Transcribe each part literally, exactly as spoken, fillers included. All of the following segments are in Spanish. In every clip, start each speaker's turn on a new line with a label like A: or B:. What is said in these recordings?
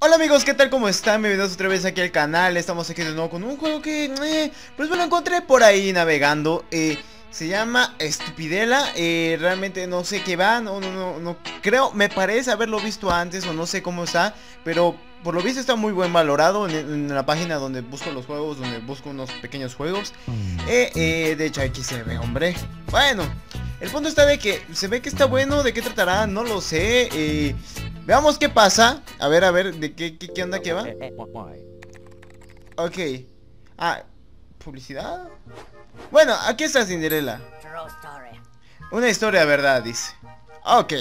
A: Hola amigos, ¿qué tal? ¿Cómo están? Bienvenidos otra vez aquí al canal. Estamos aquí de nuevo con un juego que, eh, pues me lo encontré por ahí navegando. eh, Se llama Stupidela. eh, Realmente no sé qué va, no, no, no, no creo, me parece haberlo visto antes o no sé cómo está. Pero por lo visto está muy buen valorado en, en la página donde busco los juegos, donde busco unos pequeños juegos. eh, eh, De hecho aquí se ve, hombre. Bueno, el punto está de que se ve que está bueno. ¿De qué tratará? No lo sé. eh, Veamos qué pasa. A ver, a ver, ¿de qué, qué, qué onda que va? Ok. Ah, ¿publicidad? Bueno, aquí está Cinderella. Una historia, ¿verdad? Dice. Ok.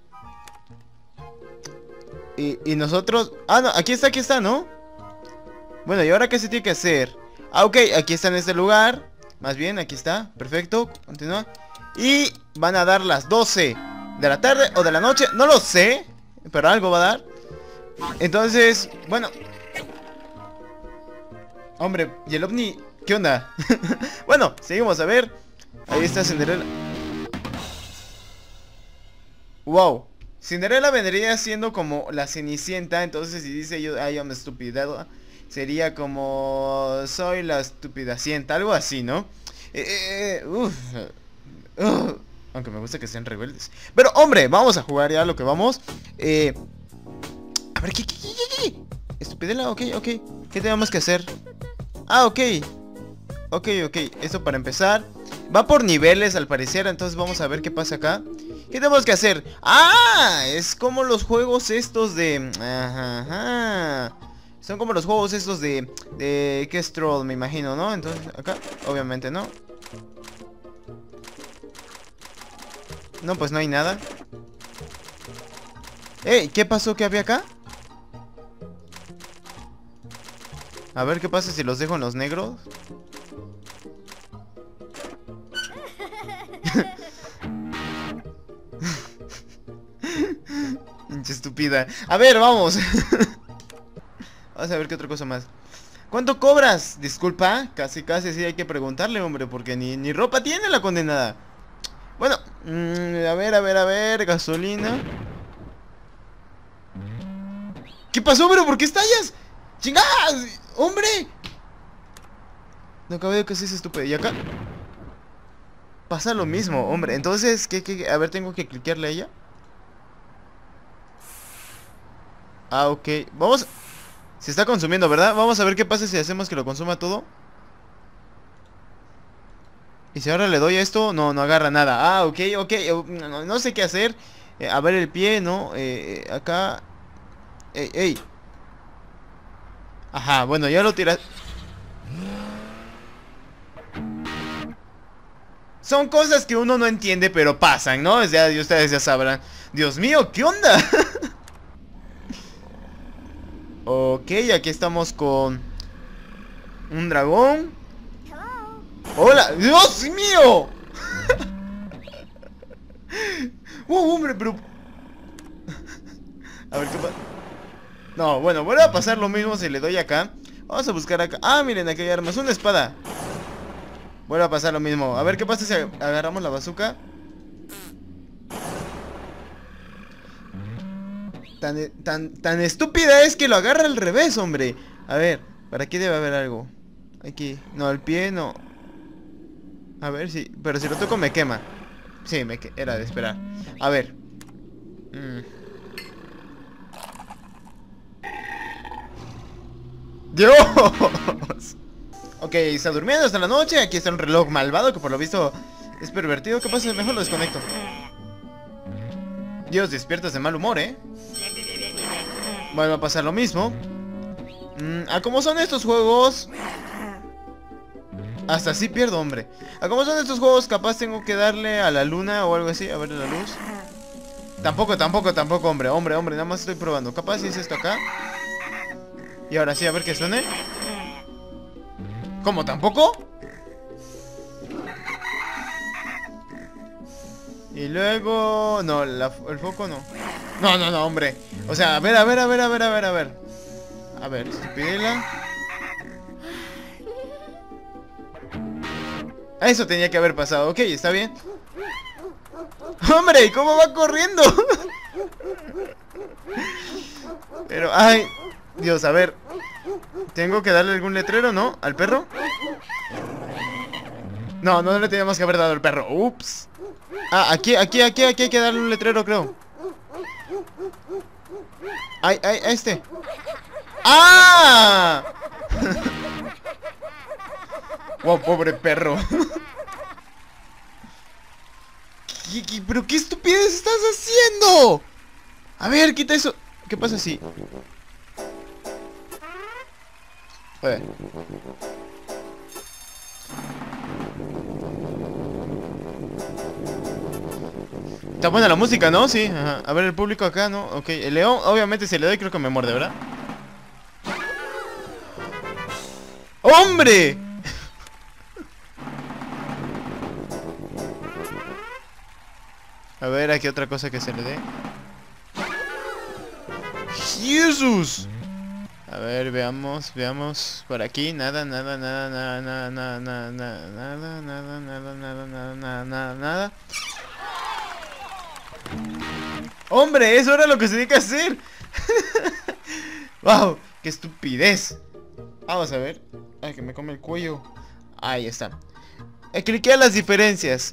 A: Y, y nosotros... Ah, no, aquí está, aquí está, ¿no? Bueno, ¿y ahora qué se tiene que hacer? Ah, ok, aquí está en este lugar. Más bien, aquí está, perfecto. Continúa. Y van a dar las doce de la tarde o de la noche, no lo sé, pero algo va a dar. Entonces, bueno. Hombre, ¿y el ovni? ¿Qué onda? Bueno, seguimos a ver. Ahí está Cinderella. Wow. Cinderella vendría siendo como la Cenicienta. Entonces si dice yo, I am stupid, sería como soy la estupidacienta, algo así, ¿no? Eh, eh, uf, uh, aunque me gusta que sean rebeldes. Pero hombre, vamos a jugar ya lo que vamos. Eh... A ver, ¿qué, qué, qué, qué, qué? Estupidela, ok, ok. ¿Qué tenemos que hacer? Ah, ok. Ok, ok, esto para empezar. Va por niveles al parecer, entonces vamos a ver qué pasa acá. ¿Qué tenemos que hacer? ¡Ah! Es como los juegos estos de... Ajá, ajá. Son como los juegos estos de... De... ¿Qué es Troll? Me imagino, ¿no? Entonces, acá, obviamente no. No, pues no hay nada. ¡Ey! ¿Qué pasó que había acá? A ver qué pasa si los dejo en los negros. Pinche estúpida. A ver, vamos. Vamos a ver qué otra cosa más. ¿Cuánto cobras? Disculpa, casi casi sí hay que preguntarle, hombre, porque ni, ni ropa tiene la condenada. Bueno, mmm, a ver, a ver, a ver, gasolina. ¿Qué pasó, bro? ¿Por qué estallas? ¡Chingadas! ¡Hombre! No cabe que seas estúpido. ¿Y acá? Pasa lo mismo, hombre. Entonces, ¿qué, qué? A ver, tengo que cliquearle a ella. Ah, ok. Vamos. Se está consumiendo, ¿verdad? Vamos a ver qué pasa si hacemos que lo consuma todo. Y si ahora le doy a esto, no, no agarra nada. Ah, ok, ok. No, no sé qué hacer. eh, A ver el pie, ¿no? Eh, eh, acá. Ey, ey. Ajá, bueno, ya lo tiras. Son cosas que uno no entiende, pero pasan, ¿no? Ya, ustedes ya sabrán. Dios mío, ¿qué onda? Ok, aquí estamos con un dragón. ¡Hola! ¡Dios mío! ¡Oh, hombre, pero! A ver, ¿qué pasa? No, bueno, vuelve a pasar lo mismo si le doy acá. Vamos a buscar acá. Ah, miren, aquí hay armas. Una espada. Vuelve a pasar lo mismo. A ver, ¿qué pasa si agarramos la bazooka? Tan, tan, tan estúpida es que lo agarra al revés, hombre. A ver, ¿para qué debe haber algo? Aquí, no, el pie no. A ver si, pero si lo toco me quema. Sí, me que... era de esperar. A ver. mm. ¡Dios! Ok, está durmiendo hasta la noche. Aquí está un reloj malvado que por lo visto es pervertido. ¿Qué pasa? Mejor lo desconecto. Dios, despiertas de mal humor, ¿eh? Bueno, va a pasar lo mismo. Mm, ¿a cómo son estos juegos? Hasta así pierdo, hombre. ¿A cómo son estos juegos? Capaz tengo que darle a la luna o algo así. A ver la luz. Tampoco, tampoco, tampoco, hombre. Hombre, hombre, nada más estoy probando. Capaz si es esto acá. Y ahora sí, a ver que suene. ¿Cómo? ¿Tampoco? Y luego... No, la, el foco no. No, no, no, hombre. O sea, a ver, a ver, a ver, a ver, a ver, a ver. A ver, estupidela. Eso tenía que haber pasado. Ok, está bien. ¡Hombre! ¿Cómo va corriendo? Pero, ay... Dios, a ver. ¿Tengo que darle algún letrero, no? ¿Al perro? No, no le teníamos que haber dado al perro. Ups. Ah, aquí, aquí, aquí, aquí hay que darle un letrero, creo. Ay, ay, a este. ¡Ah! Wow, pobre perro. ¿Qué, qué, pero qué estupidez estás haciendo? A ver, quita eso. ¿Qué pasa si? A ver. Está buena la música, ¿no? Sí, ajá. A ver, el público acá, ¿no? Ok, el león, obviamente si le doy creo que me muerde, ¿verdad? ¡Hombre! A ver, aquí otra cosa que se le dé. ¡Jesús! A ver, veamos, veamos. Por aquí, nada, nada, nada, nada, nada, nada, nada, nada, nada, nada, nada, nada, nada, nada, nada. ¡Hombre! Eso era lo que se tiene que hacer. ¡Wow! ¡Qué estupidez! Vamos a ver. Ay, que me come el cuello. Ahí está. Eh, cliqué a las diferencias.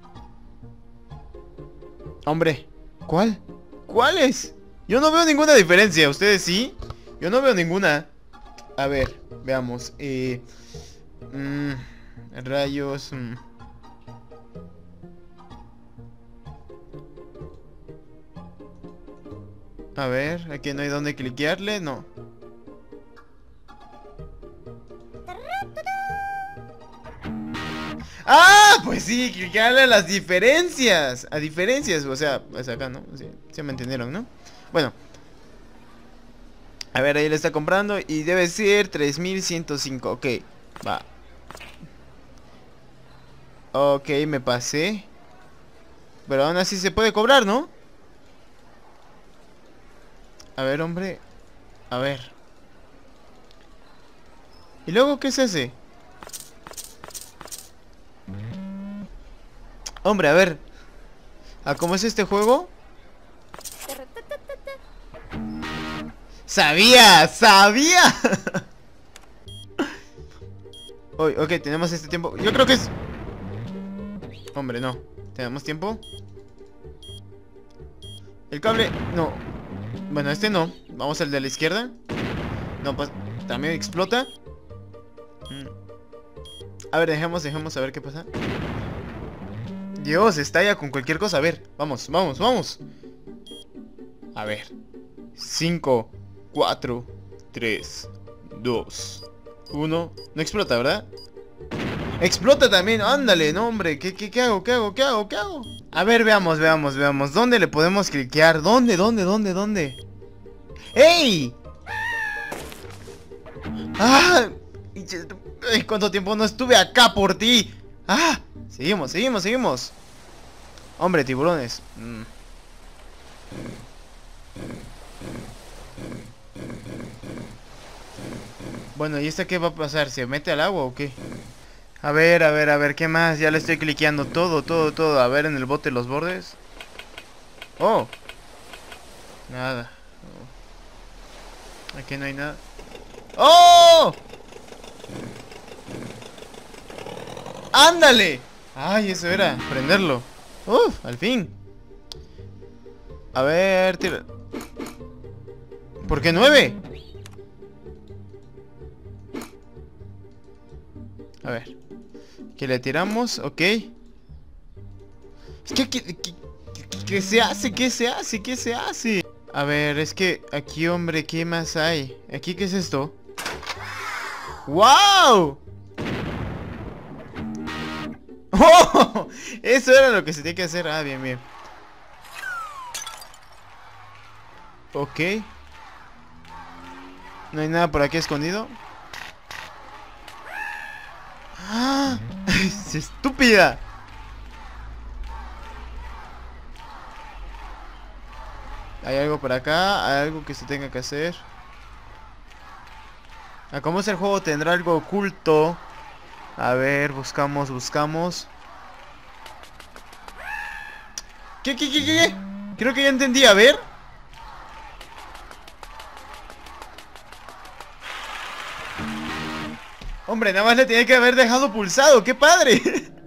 A: Hombre, ¿cuál? ¿Cuáles? Yo no veo ninguna diferencia. ¿Ustedes sí? Yo no veo ninguna. A ver, veamos. Eh, mmm, rayos. Mmm. A ver, aquí no hay donde cliquearle, no. ¡Ah! Pues sí, cliquearle a las diferencias. A diferencias, o sea, es acá, ¿no? Sí, sí me entendieron, ¿no? Bueno. A ver, ahí le está comprando y debe ser tres mil ciento cinco, ok. Va. Ok, me pasé. Pero aún así se puede cobrar, ¿no? A ver, hombre. A ver. ¿Y luego qué se hace? Hombre, a ver. ¿A cómo es este juego? ¡Sabía! ¡Sabía! Uy, ok, tenemos este tiempo. Yo creo que es... Hombre, no. ¿Tenemos tiempo? El cable... No. Bueno, este no. Vamos al de la izquierda. No, pues... También explota. A ver, dejemos, dejemos a ver qué pasa. Dios, estalla con cualquier cosa. A ver, vamos, vamos, vamos. A ver. cinco, cuatro, tres, dos, uno. No explota, ¿verdad? Explota también, ándale, no hombre. ¿Qué, qué, qué hago? ¿Qué hago? ¿Qué hago? ¿Qué hago? A ver, veamos, veamos, veamos. ¿Dónde le podemos cliquear? ¿Dónde? ¿Dónde? ¿Dónde? ¿Dónde? ¡Ey! ¡Ah! ¿Cuánto tiempo no estuve acá por ti? ¡Ah! Seguimos, seguimos, seguimos. Hombre, tiburones. Mm. Bueno, ¿y esta qué va a pasar? ¿Se mete al agua o qué? A ver, a ver, a ver, ¿qué más? Ya le estoy cliqueando todo, todo, todo. A ver, en el bote los bordes. Oh. Nada. Oh. Aquí no hay nada. ¡Oh! ¡Ándale! Ay, eso era, prenderlo. Uf, al fin. A ver, tira. ¿Por qué nueve? A ver. Que le tiramos, ok. ¿Qué, qué, qué, qué, qué se hace? ¿Qué se hace? ¿Qué se hace? A ver, es que aquí, hombre, ¿qué más hay? ¿Aquí qué es esto? ¡Wow! ¡Oh! Eso era lo que se tenía que hacer. Ah, bien, bien. Ok. No hay nada por aquí escondido. ¡Ah! ¡Es estúpida! Hay algo por acá. Hay algo que se tenga que hacer. A cómo es el juego tendrá algo oculto. A ver, buscamos, buscamos. ¿Qué, qué, qué, qué? Creo que ya entendí, a ver. Hombre, nada más le tiene que haber dejado pulsado. ¡Qué padre!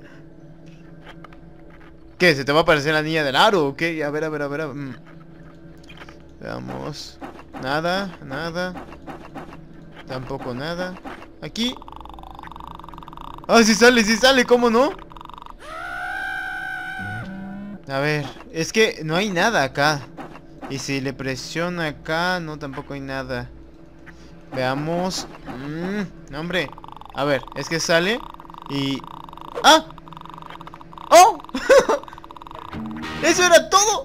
A: ¿Qué? ¿Se te va a aparecer la niña del aro? ¿O qué? A ver, a ver, a ver. Mm. Veamos. Nada, nada. Tampoco nada. Aquí. Ah, sí sale, sí sale, ¿cómo no? A ver, es que no hay nada acá. Y si le presiono acá, no, tampoco hay nada. Veamos. Mm, hombre. A ver, es que sale y... ¡Ah! ¡Oh! ¡Eso era todo!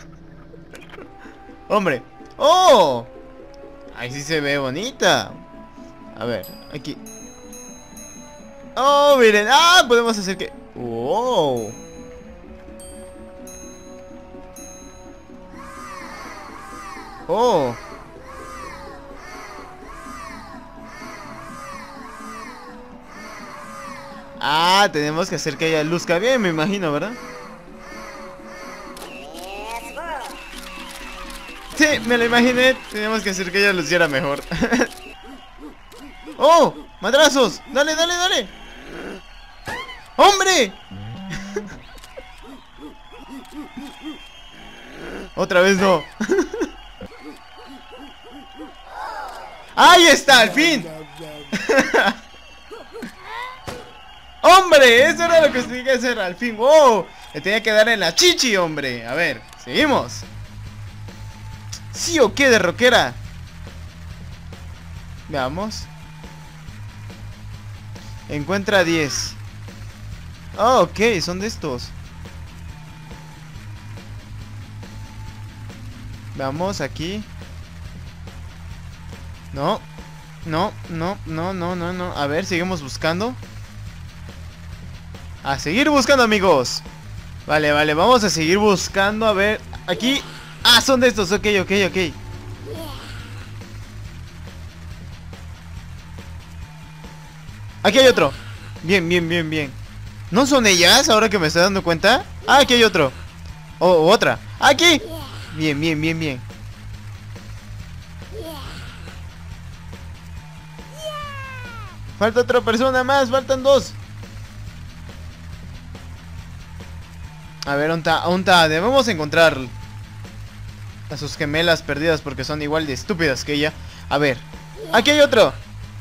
A: Hombre. ¡Oh! Ahí sí se ve bonita. A ver, aquí. ¡Oh, miren! ¡Ah! Podemos hacer que... ¡Wow! ¡Oh! Ah, tenemos que hacer que ella luzca bien, me imagino, ¿verdad? Sí, me lo imaginé. Tenemos que hacer que ella luciera mejor. ¡Oh! ¡Madrazos! ¡Dale, dale, dale! ¡Hombre! Otra vez no. ¡Ahí está! ¡Al fin! ¡Hombre! Eso era lo que tenía que hacer al fin. ¡Wow! Le tenía que dar en la chichi, hombre. A ver, seguimos. ¿Sí o qué de rockera? Veamos. Encuentra diez. Oh, ok, son de estos. Veamos aquí. No. No, no, no, no, no, no. A ver, seguimos buscando. A seguir buscando, amigos. Vale, vale, vamos a seguir buscando. A ver, aquí. Ah, son de estos, ok, ok, ok. Aquí hay otro. Bien, bien, bien, bien. ¿No son ellas ahora que me estoy dando cuenta? Ah, aquí hay otro. O oh, otra. Aquí. Bien, bien, bien, bien. Falta otra persona más, faltan dos. A ver, onta, onta, debemos encontrar a sus gemelas perdidas porque son igual de estúpidas que ella. A ver, aquí hay otro.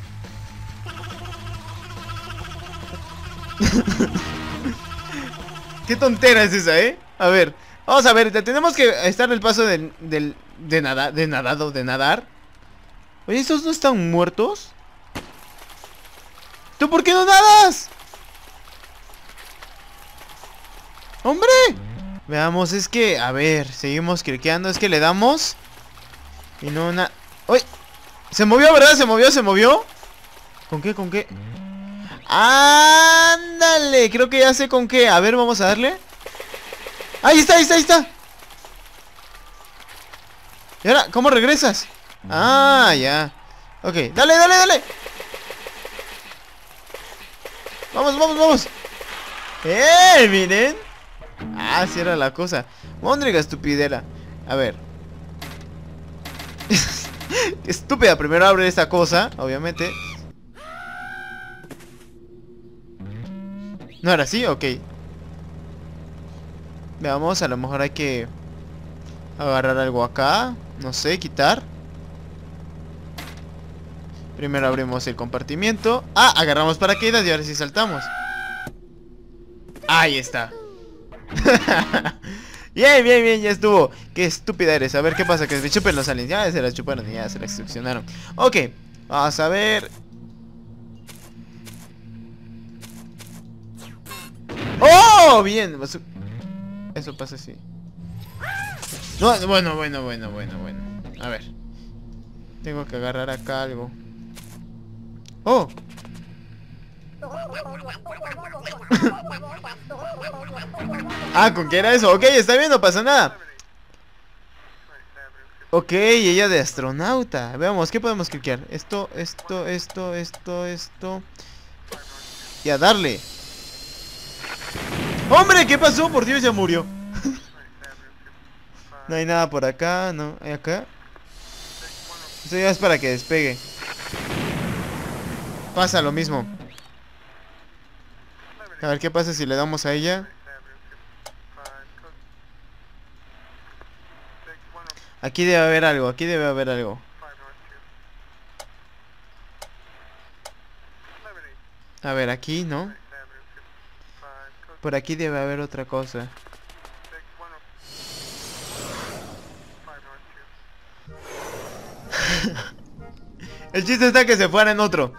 A: Qué tontera es esa, ¿eh? A ver, vamos a ver, tenemos que estar en el paso del, del, de nada, de nadado, de nadar. Oye, ¿estos no están muertos? ¿Tú por qué no nadas? ¡Hombre! Veamos, es que, a ver, seguimos cliqueando. Es que le damos y no una... ¡Uy! Se movió, ¿verdad? Se movió, se movió. ¿Con qué? ¿Con qué? ¡Ándale! Creo que ya sé con qué. A ver, vamos a darle. ¡Ahí está, ahí está, ahí está! ¿Y ahora? ¿Cómo regresas? Ah, ya. Ok, dale, dale, dale. Vamos, vamos, vamos. ¡Eh! Miren. Ah, sí era la cosa. Móndriga estupidera. A ver. Qué estúpida. Primero abre esta cosa, obviamente. ¿No era así? Ok. Veamos, a lo mejor hay que agarrar algo acá. No sé, quitar. Primero abrimos el compartimiento. Ah, agarramos paracaídas y ahora sí saltamos. Ahí está. Bien, bien, bien, ya estuvo. Qué estúpida eres. A ver qué pasa, que se chupen los aliens. Ya se la chuparon y ya se la extorsionaron. Ok, vamos a ver. ¡Oh! Bien. Eso pasa así. No, bueno, bueno, bueno, bueno, bueno. A ver. Tengo que agarrar acá algo. ¡Oh! Ah, ¿con qué era eso? Ok, está bien, no pasa nada. Ok, ella de astronauta. Veamos, ¿qué podemos cliquear? Esto, esto, esto, esto, esto. Y a darle. ¡Hombre! ¿Qué pasó? Por Dios, ya murió. No hay nada por acá, no. ¿Hay acá? Esto ya es para que despegue. pasa lo mismo. A ver qué pasa si le damos a ella. Aquí debe haber algo, aquí debe haber algo. A ver, aquí, ¿no? Por aquí debe haber otra cosa. El chiste está que se fuera en otro.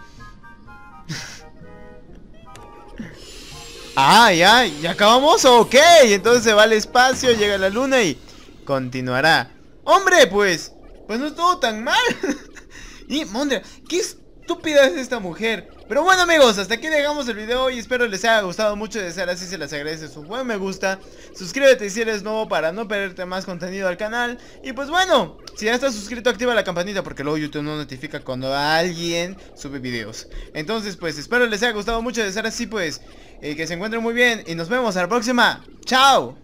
A: Ah, ya, ya acabamos, ok. Entonces se va al espacio, llega a la luna y continuará. Hombre, pues, pues no estuvo tan mal. Y, Mondra, qué estúpida es esta mujer. Pero bueno, amigos, hasta aquí dejamos el video y espero les haya gustado mucho. De ser así, se les agradece su buen me gusta. Suscríbete si eres nuevo para no perderte más contenido al canal. Y pues bueno, si ya estás suscrito, activa la campanita porque luego YouTube no notifica cuando alguien sube videos. Entonces, pues espero les haya gustado mucho. De ser así, pues, eh, que se encuentren muy bien y nos vemos a la próxima. ¡Chao!